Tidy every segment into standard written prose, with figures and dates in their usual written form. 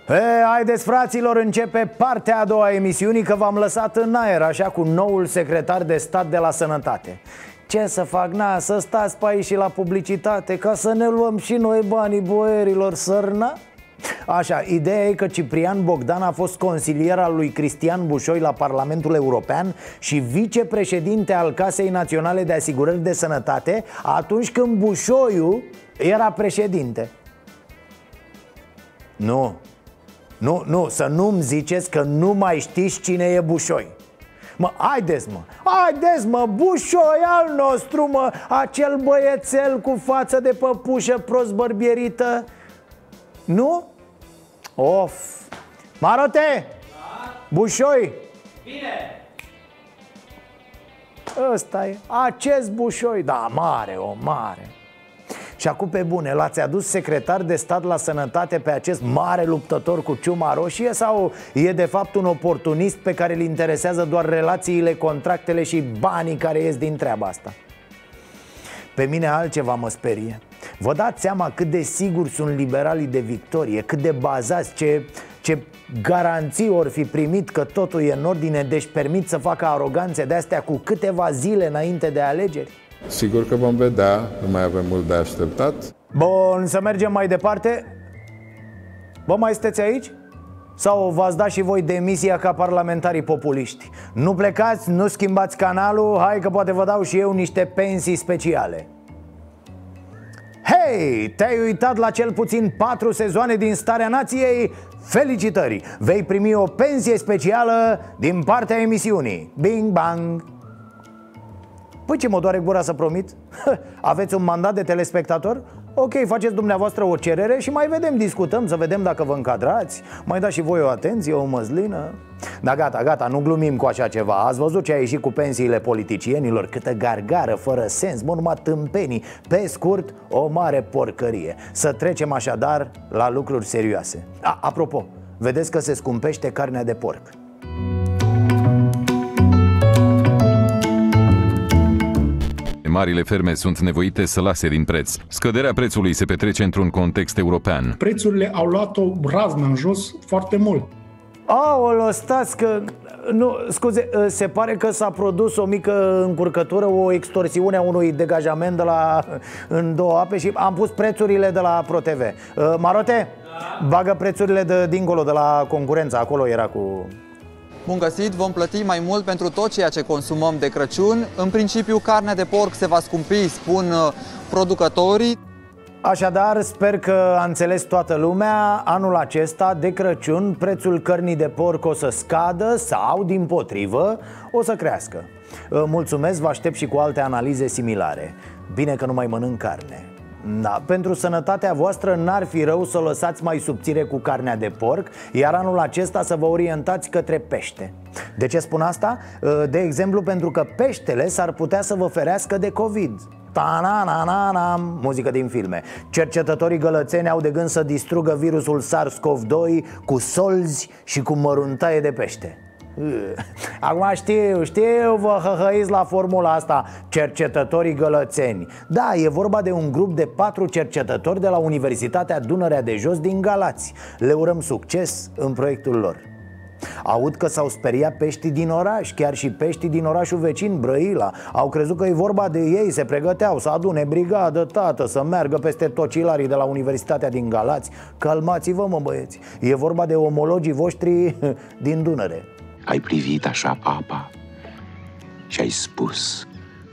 Haideți, fraților, începe partea a doua a emisiunii, că v-am lăsat în aer, așa, cu noul secretar de stat de la sănătate. Ce să fac, să stați pe aici și la publicitate, ca să ne luăm și noi banii boierilor, sărna? Așa, ideea e că Ciprian Bogdan a fost consilier al lui Cristian Bușoi la Parlamentul European și vicepreședinte al Casei Naționale de Asigurări de Sănătate atunci când Bușoiu era președinte. Nu, să nu-mi ziceți că nu mai știți cine e Bușoi. Haideți, mă, Bușoi al nostru, mă, acel băiețel cu față de păpușă prost bărbierită. Nu? Of. Marote! Da? Bușoi! Bine! Ăsta e, acest Bușoi, da, mare. Și acum pe bune, l-ați adus secretar de stat la sănătate pe acest mare luptător cu ciuma roșie? Sau e de fapt un oportunist pe care îl interesează doar relațiile, contractele și banii care ies din treaba asta? Pe mine altceva mă sperie. Vă dați seama cât de siguri sunt liberalii de victorie, cât de bazați, ce garanții or fi primit că totul e în ordine, deci permit să facă aroganțe de-astea cu câteva zile înainte de alegeri? Sigur că vom vedea, nu mai avem mult de așteptat. Bun, să mergem mai departe. Bă, mai sunteți aici? Sau v-ați dat și voi demisia ca parlamentarii populiști? Nu plecați, nu schimbați canalul, hai că poate vă dau și eu niște pensii speciale. Hei, te-ai uitat la cel puțin 4 sezoane din Starea Nației? Felicitări! Vei primi o pensie specială din partea emisiunii. Bing bang! Păi ce mă doare gura să promit? Aveți un mandat de telespectator? Ok, faceți dumneavoastră o cerere și mai vedem, discutăm, să vedem dacă vă încadrați. Mai dați și voi o atenție, o măslină. Dar gata, nu glumim cu așa ceva. Ați văzut ce a ieșit cu pensiile politicienilor? Câtă gargară, fără sens, numai tâmpenii. Pe scurt, o mare porcărie. Să trecem așadar la lucruri serioase. Apropo, vedeți că se scumpește carnea de porc. Marile ferme sunt nevoite să lase din preț. Scăderea prețului se petrece într-un context european. Prețurile au luat o raznă în jos foarte mult. Aoleo, stați că... Nu, scuze, se pare că s-a produs o mică încurcătură, o extorsiune a unui degajament în două ape și am pus prețurile de la ProTV. Marote, da. Bagă prețurile de dincolo, de la concurență, acolo era cu... Bun găsit, vom plăti mai mult pentru tot ceea ce consumăm de Crăciun. În principiu, carnea de porc se va scumpi, spun producătorii. Așadar, sper că a înțeles toată lumea, anul acesta, de Crăciun, prețul cărnii de porc o să scadă sau, dimpotrivă, o să crească. Mulțumesc, vă aștept și cu alte analize similare. Bine că nu mai mănânc carne. Da, pentru sănătatea voastră n-ar fi rău să o lăsați mai subțire cu carnea de porc, iar anul acesta să vă orientați către pește. De ce spun asta? De exemplu, pentru că peștele s-ar putea să vă ferească de COVID. Ta-na-na-na-na, muzică din filme. Cercetătorii gălățeni au de gând să distrugă virusul SARS-CoV-2 cu solzi și cu măruntaie de pește. Acum știu, vă hăhăiți la formula asta, cercetătorii gălățeni. Da, e vorba de un grup de 4 cercetători de la Universitatea Dunărea de Jos din Galați. Le urăm succes în proiectul lor. Aud că s-au speriat peștii din oraș, chiar și peștii din orașul vecin, Brăila. Au crezut că e vorba de ei, se pregăteau să adune brigadă, tată, să meargă peste tocilarii de la Universitatea din Galați. Calmați-vă, mă băieți, e vorba de omologii voștri din Dunăre. Ai privit așa apa și ai spus: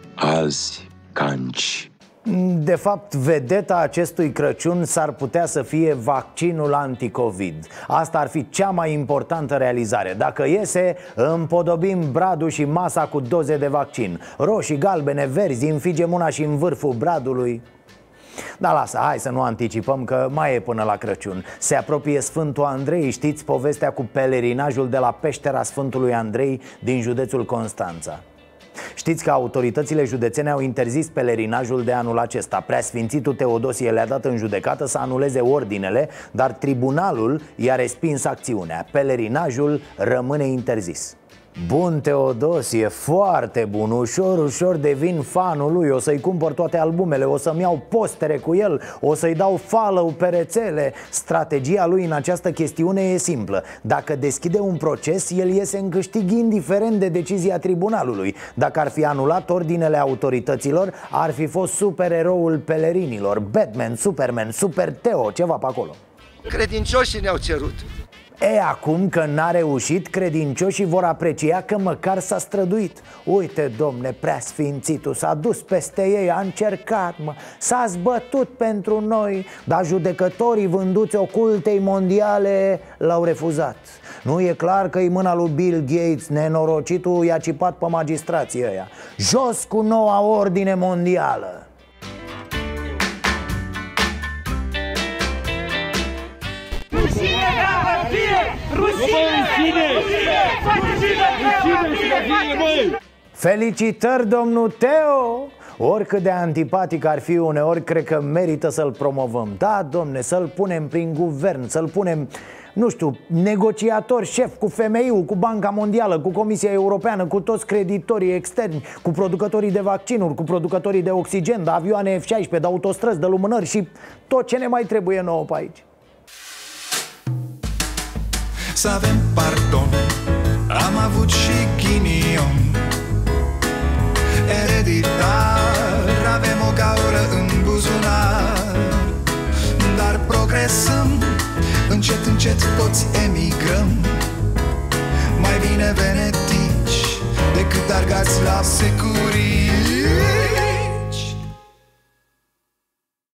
azi canci. De fapt, vedeta acestui Crăciun s-ar putea să fie vaccinul anticovid. Asta ar fi cea mai importantă realizare. Dacă iese, împodobim bradul și masa cu doze de vaccin. Roșii, galbene, verzi, înfigem una și în vârful bradului. Dar lasă, hai să nu anticipăm că mai e până la Crăciun. Se apropie Sfântul Andrei, știți povestea cu pelerinajul de la peștera Sfântului Andrei din județul Constanța. Știți că autoritățile județene au interzis pelerinajul de anul acesta. Preasfințitul Teodosie le-a dat în judecată să anuleze ordinele, dar tribunalul i-a respins acțiunea. Pelerinajul rămâne interzis. Bun, Teodosie, foarte bun. Ușor, ușor devin fanul lui. O să-i cumpăr toate albumele, o să-mi iau postere cu el, o să-i dau follow pe rețele. Strategia lui în această chestiune e simplă. Dacă deschide un proces, el iese în câștig indiferent de decizia tribunalului. Dacă ar fi anulat ordinele autorităților, ar fi fost supereroul pelerinilor, Batman, Superman, Super Teo, ceva pe acolo. Credincioșii ne-au cerut. Acum că n-a reușit, credincioșii vor aprecia că măcar s-a străduit. Uite, domne, preasfințitul s-a dus peste ei, a încercat, s-a zbătut pentru noi. Dar judecătorii vânduți ocultei mondiale l-au refuzat. Nu e clar că e mâna lui Bill Gates, nenorocitul i-a cipat pe magistrații ăia. Jos cu noua ordine mondială! Felicitări, domnul Teo! Oricât de antipatic ar fi uneori, cred că merită să-l promovăm. Da, domne, să-l punem prin guvern, să-l punem, nu știu, negociator șef cu FMI-ul, cu Banca Mondială, cu Comisia Europeană, cu toți creditorii externi, cu producătorii de vaccinuri, cu producătorii de oxigen, de avioane F-16, de autostrăzi, de lumânări și tot ce ne mai trebuie nouă pe aici. Să avem pardon, am avut și ghinion ereditar, avem o gaură în buzunar. Dar progresăm, încet, încet toți emigrăm. Mai bine venetici decât argați la securii.